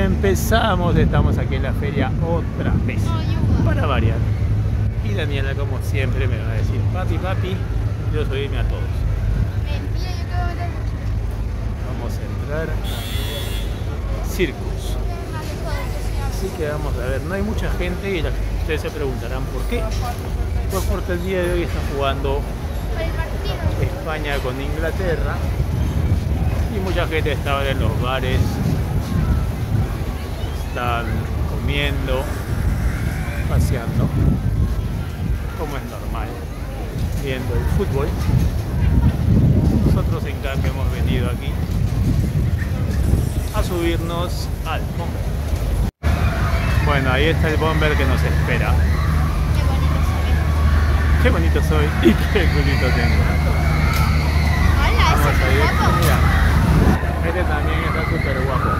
empezamos, estamos aquí en la feria otra vez, para variar. Y Daniela, como siempre, me va a decir, papi, papi, yo soy irme a todos. Mentira, yo te voy a meter. Vamos a entrar a Circus. Así que vamos a ver, no hay mucha gente y ustedes se preguntarán por qué. Pues porque el día de hoy está jugando España con Inglaterra y mucha gente está en los bares, están comiendo, paseando, como es normal, viendo el fútbol. Nosotros en cambio hemos venido aquí a subirnos al bomber. Bueno, ahí está el bomber que nos espera. Qué bonito soy y qué culito tengo. Hola, Vamos ese a ir, es guapo. mira, este también está súper guapo.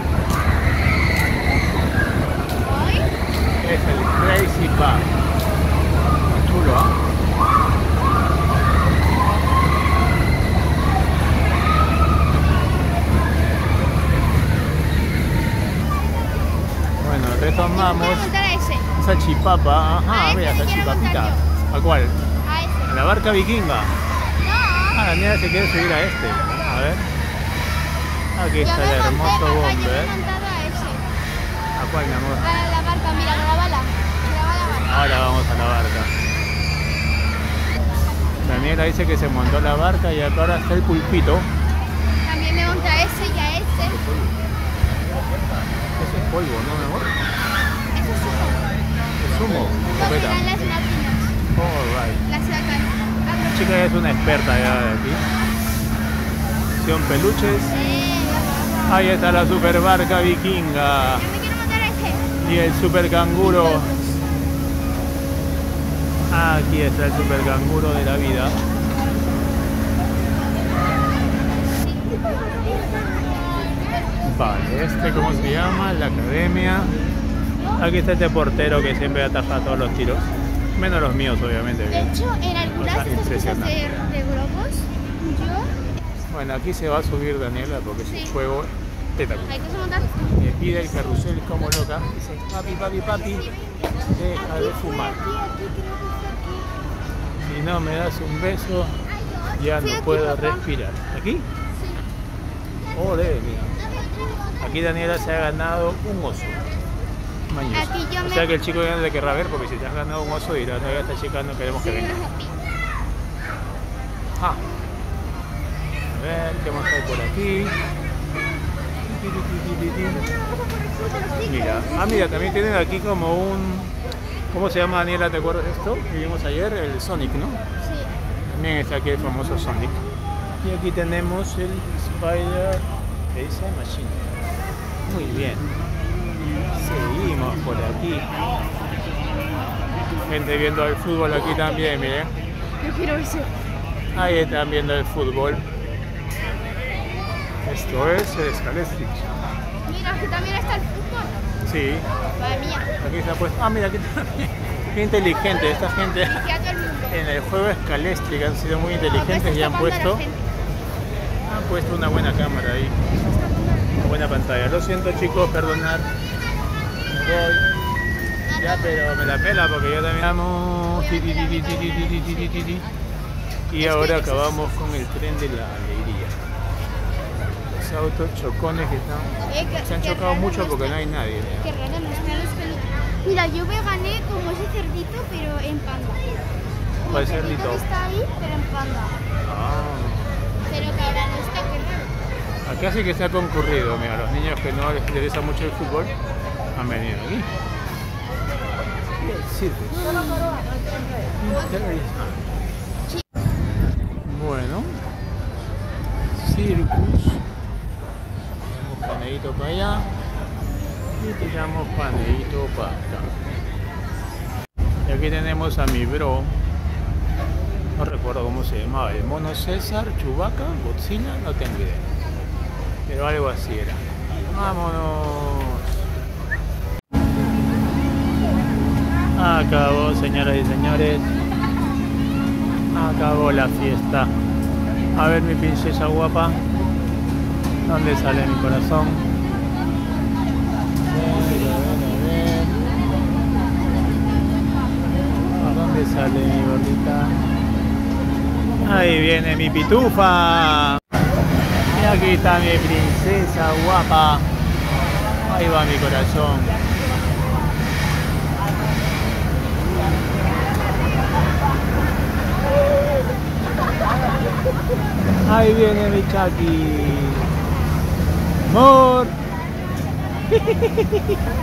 Hoy, Es el Crazy Bug. Chulo, ¿ah? Bueno, retomamos quiero montar a ese. esa chipapa. Ajá, A mira, ese esa quiero chipapita. montar ¿A cuál? A ese. ¿A la barca vikinga? No. Ah, Daniela se quiere subir a este. A ver. Aquí Yo está me el monté, hermoso papá, yo me he bomber. montado a ese. ¿A cuál, mi amor? A la barca, mira, con la bala. Ahora vamos a la barca. Daniela dice que se montó la barca y acá ahora está el pulpito. También me monté a ese y a ese. Ese es polvo, ¿no, mi amor? Eso es sumo. Es humo. Lo que dan las máquinas. Alright. Las sacan. La chica ya es una experta ya de aquí. Son peluches. Ahí está la super barca vikinga. Yo me quiero montar a ese. Y el super canguro. Aquí está el super canguro de la vida. Vale, este ¿cómo se llama? La academia. Aquí está este portero que siempre ataja todos los tiros. Menos los míos, obviamente. De hecho, en algunas Cosa de estas cosas impresionante. de globos, yo... Bueno, aquí se va a subir Daniela porque es Sí. un juego espectacular. Hay que montar. Me pide el carrusel como loca. Dice, papi, papi, papi, deja de fumar. Si no me das un beso, ya Sí, no aquí, puedo papá. respirar. ¿Aquí? Ole, mira. Aquí Daniela se ha ganado un oso. Mañoso. Aquí yo O me- sea que el chico ya no le querrá ver porque si te has ganado un oso dirá, no, esta chica no queremos que venga. Ah. A ver, ¿qué más hay por aquí? Mira, mira, también tienen aquí como un... ¿Cómo se llama, Daniela? ¿Te acuerdas de esto? Que vimos ayer, el Sonic, ¿no? Sí. También está aquí el famoso Sonic. Y aquí tenemos el Spider Machine. Muy bien. Seguimos por aquí. Gente viendo el fútbol aquí también, miren. Yo quiero ese. Ahí están viendo el fútbol. Esto es el Scalestri. Mira, aquí también está el fútbol. Sí. Madre mía. Aquí está puesto. Ah, mira, aquí también. Qué inteligente esta gente. Y a todo el mundo. En el juego Scalestri han sido muy inteligentes y han puesto una buena cámara ahí. Una buena pantalla. Lo siento, chicos, perdonar. Me voy. Ya, pero me la pela porque yo también amo. Y ahora acabamos con el tren de la alegría. Los autos chocones que están... Se han chocado mucho porque no hay nadie. Qué raro, no están los peludos. Mira, yo me gané como ese cerdito, pero en panda. Como ¿Cuál el cerdito? que está ahí, pero en panda. Ah. Pero que ahora no está, qué raro. Acá sí que se ha concurrido, mira, los niños que no les interesa mucho el fútbol han venido aquí. Y el circo. Bueno, circus. Tiramos paneíto para allá y tiramos paneíto para acá. Y aquí tenemos a mi bro. No recuerdo cómo se llamaba, el mono César, Chewbacca, Godzilla, no tengo idea. Pero algo así era. ¡Vámonos! Acabó, señoras y señores. Acabó la fiesta. A ver mi princesa guapa. ¿Dónde sale mi corazón? Ahí viene mi pitufa. Y aquí está mi princesa guapa. Ahí va mi corazón. Ahí viene mi Chucky. Amor.